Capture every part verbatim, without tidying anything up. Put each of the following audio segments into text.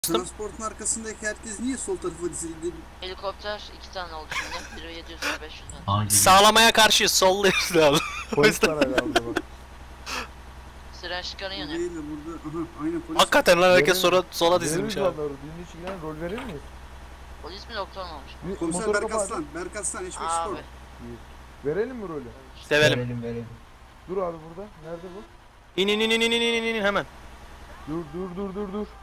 Transportun arkasındaki herkes niye sol tarafa dizildi? Helikopter iki tane oldu şimdi. Biri yedi yüz beş yüz. Sağlamaya karşı solluyuz abi. Polis var herhalde bak. Siren şıkkarın yanıyor. Değil de burada, aha aynen polis. Hakikaten lan herkes Verelim. sola, sola dizilmiş Veririz abi. vallahi, düğün içi giren rol verir miyiz? Polis mi doktor mu olmuş? Bir Komiser motor Berk kapat. Aslan, Berk Aslan, Eşmek Abi. Spor. Verelim mi rolü? Sevelim. Verelim verelim. Dur abi burada. Nerede bu? İn in in in in in in in hemen. Dur dur dur dur dur.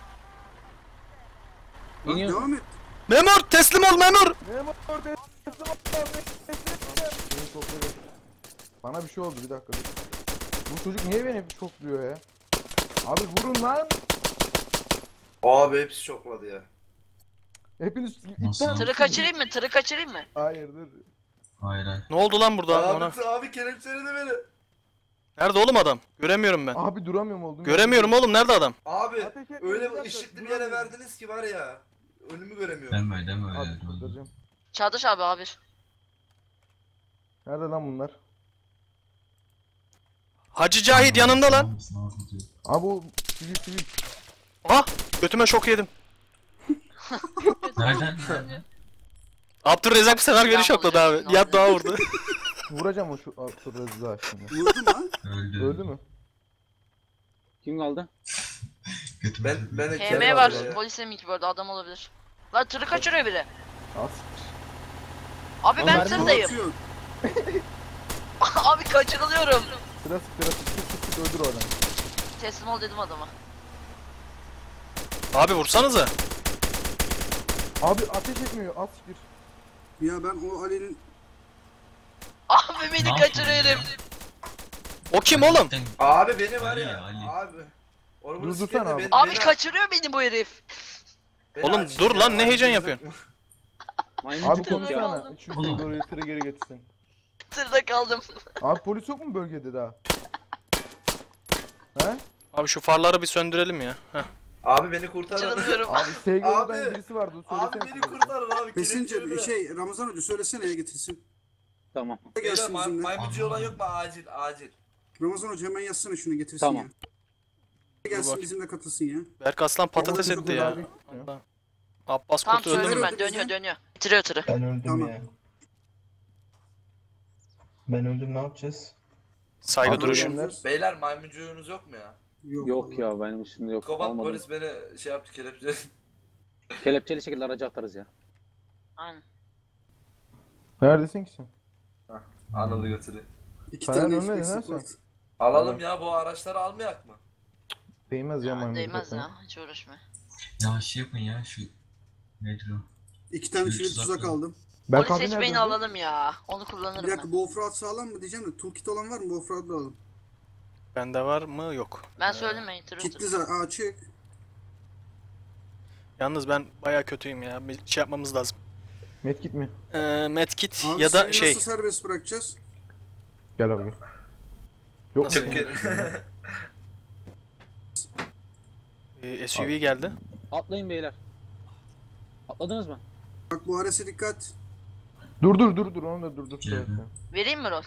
Bak, İniyor. devam et. Memur teslim ol memur. Memur teslim ol. Beni toplayalım. Bana bir şey oldu, bir dakika dur. Bu çocuk niye beni şokluyor ya? Abi vurun lan. Abi hepsi şokladı ya. Hepiniz Nasıl? iptal. Tırı kaçırayım mı? Tırı kaçırayım mı? Hayır dur. Hayır hayır. Ne oldu lan burada Abi, ona? abi kelepçeledi beni. Nerede oğlum adam? Göremiyorum ben. Abi duramıyorum oldum. Göremiyorum oğlum, nerede adam? Abi Ateş etmeyin, öyle bir dakika, ışıklı bir yere duramıyorum. verdiniz ki var ya. Önümü göremiyorum. Deme deme öyle. Abi kurtaracağım. Çağdaş abi abi. Nerede lan bunlar? Hacı Cahit yanında lan. Abi o sivil sivil. Ah götüme şok yedim. Nereden? Nereden? Abdurrezzak bir sefer beni Ben şokladı abi. bulacağım. Yat daha vurdu. Vuracağım o şu Arthur Reza şimdi. Vurdu mu? Öldü. Öldü mü? Kim kaldı? Götüme Ben ben de H kel M var. ya. Polise mi ki bu arada adam olabilir. Lan tırı kaçırıyor biri. As. Abi ben Onlar tırdayım. Atıyor. Abi kaçırılıyorum. Sıra sık sıra sık sık sık sık öldür o adamı. Teslim ol dedim adama. Abi vursanıza. Abi ateş etmiyor, az siktir. Ya ben o Ali'nin... Abi beni Ne kaçırıyor yapıyorsun herif. O kim oğlum? Abi beni var Ali ya. Ali. Abi. Onu Dur, bunu dur sikeyim sen de abi. beni- Abi beni- kaçırıyor beni bu herif. beni Oğlum aç dur ya, lan, ne abi, heyecan gözüm- yapıyorsun? Maymun Abi çıktı ya. konuşsana. Şu Oğlum. doğru tırı geri getirsin. Tırda kaldım. Abi polis yok mu bölgede daha? He? Abi şu farları bir söndürelim ya. Heh. Abi beni kurtarın. Kaçırılıyorum. Abi Seygo'dan Abi. birisi vardı. Abi Söylesene. beni kurtarın abi. Pesince kelepçeledi. şey Ramazan Hoca söylesene ya getirsin. Tamam. Beyler, Gelsin may- bizimle. maymuncu olan yok mu? Acil acil. Ramazan Hoca hemen yazsana şunu getirsin Tamam. ya. Gelsin bak. bizimle katılsın ya. Berk Aslan patates Tamam, etti ya. abi. Allah. Abbas Tamam Kurt öldü söyledim mü? ben. Dönüyor dönüyor. Bitiriyor tırı. Ben öldüm Tamam. ya. Ben öldüm, ne yapacağız? Saygı Abi, duruşu. ölenler- Beyler maymuncuğunuz yok mu ya? Yok ya benim şimdi yok. Koban Almadım. polis beni şey yaptı kelepçeledi. Kelepçeli şekilde aracı atarız ya. Aynen. Neredesin ki sen? Anladı götürü. İki Sen tane ölmedin Eşmek ha Spor. sen? Alalım ya, bu araçları almayak mı? Değmez ya maymun. Değmez ya. Hiç uğraşma. Ya şey yapın ya şu... Nedir o? İki tane Bir sivil tuzak tuzak var. aldım. Berk Polis abi seçmeyi nerede? alalım ya. Onu Bir kullanırım dakika ben. Bowfraud sağlam mı diyeceğim de toolkit olan var mı? Bowfraud'u alalım. Bende var mı? Yok. Ben söylemeyin tırı Kitli tırı. zaten açık. Yalnız ben baya kötüyüm ya. Bir şey yapmamız lazım. Medkit mi? Ee, medkit Abi ya da seni şey. nasıl serbest bırakacağız? Gel abi. Yok Nasıl mu? Türkiye. Ee, S U V geldi. Atlayın beyler. Atladınız mı? Bak bu arası dikkat. Dur dur dur dur onu da dur dur. Gel. Vereyim mi rol?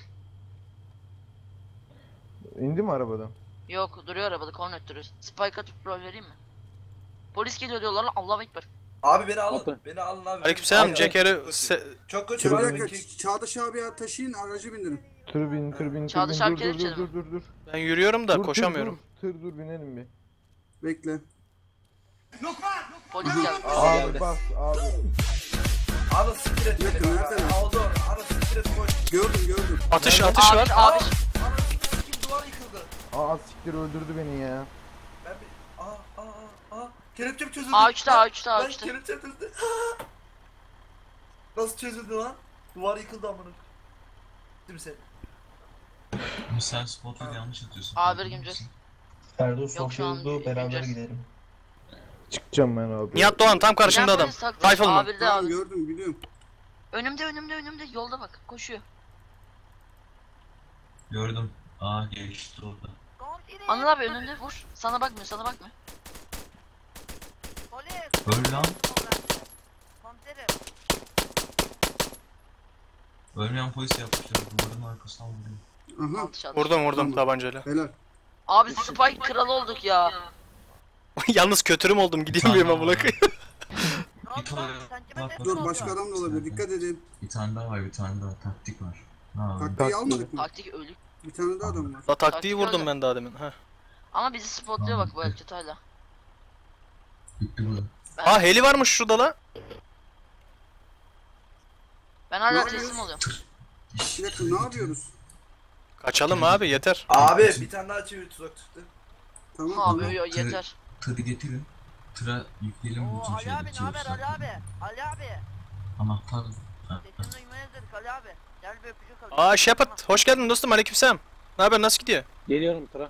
İndi mi arabadan? Yok duruyor arabada konnektörü. Spike atıp rol vereyim mi? Polis geliyor diyorlar lan Allahu Ekber. Abi beni alın. Atın. Beni alın abi. Aleykümselam Abi, Ceker'i çok se- kötü. Çok kötü. Çabuk Bir abi. dakika Ç- Çağdaş abi ya taşıyın aracı bindirin. Tır bin tır bin tır Çağdaş bin abi dur dur kelepçeli dur mi? dur dur dur. ben yürüyorum da Dur, koşamıyorum. Tır dur, tır dur binelim bir. Bekle. Polis geldi. Aa, Abi bas abi. Ana siktir et beni. Yakın, bak. nerede? Aldı onu. Ana siktir et koş. Gördüm gördüm. Atış atış Abi var. abi. Ana sikim duvar yıkıldı. Aa siktir öldürdü beni ya. Ben bir... Aa aa aa. aa. Kelepçem çözüldü. A üçte A üçte A Lan üçte. kelepçem çözüldü. Nasıl çözüldü lan? Duvar yıkıldı amına. Değil mi sen? Ama sen spotları yanlış atıyorsun. A bir gireceğiz. Ferdo Yok, şu an sokuldu, beraber gireceğiz. gidelim. Çıkacağım ben abi. Nihat Doğan tam karşımda adam. Rifleman. Abi de Tamam abi. gördüm biliyorum. Önümde önümde önümde yolda bak koşuyor. Gördüm. Aa geçti orada. Anıl abi önünde vur. Sana bakmıyor sana bakmıyor. Öl lan. Ölmeyen polis yapmışlar. Duvarın arkasından vuruyor. Aha Altı şat. Vurdum vurdum Tamam. tabancayla. helal. Abi Spike kralı olduk ya. Yalnız kötürüm oldum gidemiyorum amına koyayım. Bir tane var. Dur başka adam da olabilir. Dikkat edin. Bir tane daha var, bir tane daha taktik var. Ha, Taktiği almadık mı? Taktik ölük. Bir tane daha adam var. La taktiği vurdum ben daha demin. Ha. Ama bizi spotluyor bak bu el kötü hala. bitti burada. Ben, Aa heli varmış şurada la. ben Ne hala yapıyoruz? teslim oluyorum. Bir dakika ne yapıyoruz? Kaçalım abi yeter. Abi bir tane daha çevir tuzak çıktı. Tamam Abi tamam. yo, yeter. Tırı getirin. Tıra yükleyelim Oo bütün Ali şeyleri. abi ne haber Ali abi? Ali abi. Anahtar. Ha, Sesini duymaya özledik Ali abi. Gel bir öpücük al. Aa Shepard hoş geldin dostum aleykümselam. Ne haber nasıl gidiyor? Geliyorum tıra.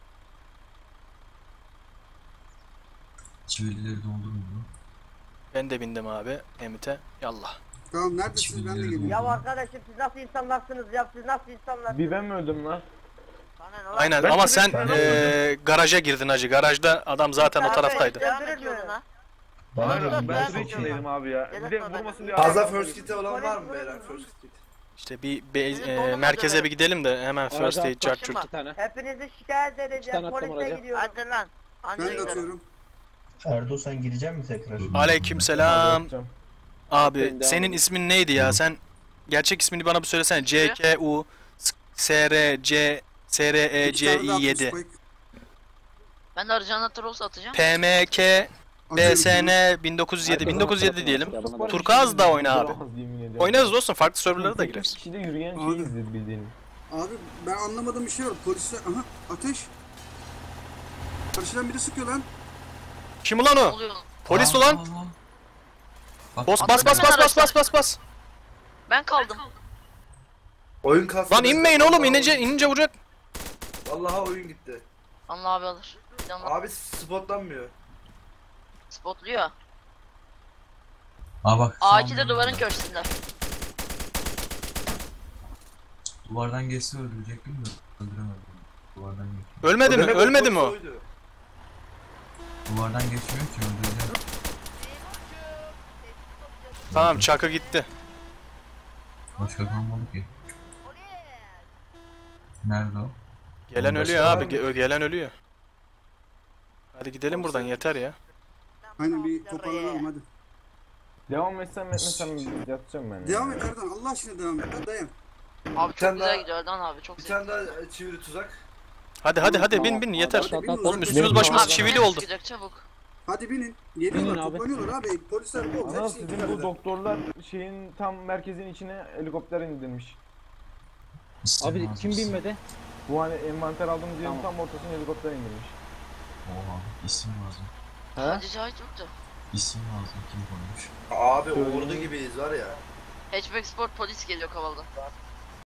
çivilileri doldurun bunu. Ben de bindim abi Emit'e. Yallah. Tamam neredesiniz ben de geliyorum. Ya arkadaşım siz nasıl insanlarsınız ya siz nasıl insanlarsınız? Bir ben mi öldüm lan? Sana ne lan? Aynen Ben ama de- sen ben de- eee, garaja girdin hacı. Garajda adam zaten o Abi, taraftaydı. devam et yoluna. Bana Abi, ne? ben Ben çok sürekli iyiyim. değilim abi ya. Gel Bir de atma, vurmasın ben- diye. Fazla Fazla first kit'i olan var mı beyler? First kit. İşte bir, bir eee, merkeze bir gidelim de hemen first Araca aid atla. chart Başım var. İki tane. Hepinizi şikayet tane edeceğim. attım Polise araca. gidiyorum. Hadi lan. Anca Ben de gidelim. atıyorum. Erdo sen girecek misin tekrar? Aleykümselam. Yapacağım. Abi Ben de senin abi. ismin neydi ya? Sen gerçek ismini bana bir söylesene. C K U S R C S R E İki C tane daha I attım, yedi Spike. Ben de aracı anahtarı olsa atacağım. P M K B S N bin dokuz yüz yedi bin dokuz yüz yedi diyelim. Turkuaz da oyna abi. Oynarız dostum farklı serverlara da gireriz. Kişide yürüyen Abi. şey izledi bildiğin. Abi ben anlamadığım bir şey var. Polisler... Aha ateş. Karşıdan biri sıkıyor lan. Kim ulan Ne o? oluyor? Polis Aa, ulan. aa, aa. Bak, Bas bas bas bas bas bas bas bas. Ben kaldım. Oyun kastı. Lan inmeyin oğlum inince inince vuracak. Vallahi oyun gitti. Allah abi alır. Canım Abi spotlanmıyor. spotluyor. Aa bak. A iki sağ de ol. duvarın köşesinde. Duvardan geçse öldürecektim de öldüremedim. Duvardan geçiyor. Ölmedi mi? demek Ölmedi mi o? polis oydu. Duvardan geçmiyor ki öldüreceğim. Tamam Çakı gitti. Başka kalmadı ki. Nerede o? Gelen Başka ölüyor var abi. mı? ge- Gelen ölüyor. Hadi gidelim buradan yeter ya. Aynen bir toparlanalım hadi. Devam etsem etmesem yatacağım ben. Devam et Erdan Allah aşkına devam et. Hadi dayan. Abi Bir çok tane güzel daha- gidiyor Erdoğan abi çok Bir güzel. tane daha çiviri tuzak. Hadi hadi hadi bin bin yeter. Hadi binin, Oğlum hadi. üstümüz Bin. başımız Abi çivili nereye oldu. sıkacak, çabuk. Hadi binin. Binin Geliyorlar abi. toplanıyorlar abi. Polisler bol. Ana Hepsi sizin iki bu arada. doktorlar şeyin tam merkezin içine helikopter indirmiş. İstem Abi lazım. kim binmedi? Bu hani envanter aldım diyelim Tamam. tam ortasına helikopter indirmiş. Oha isim lazım. He? Hacı Cahit yoktu. İsim lazım kim koymuş? Abi Söyleyeyim. ordu gibiyiz var ya. Hatchback Sport polis geliyor kavalda.